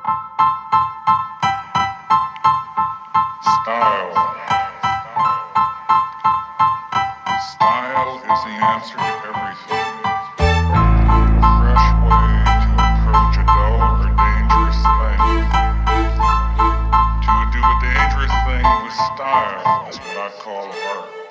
Style. Style is the answer to everything. A fresh way to approach a dull or dangerous thing. To do a dangerous thing with style is what I call art.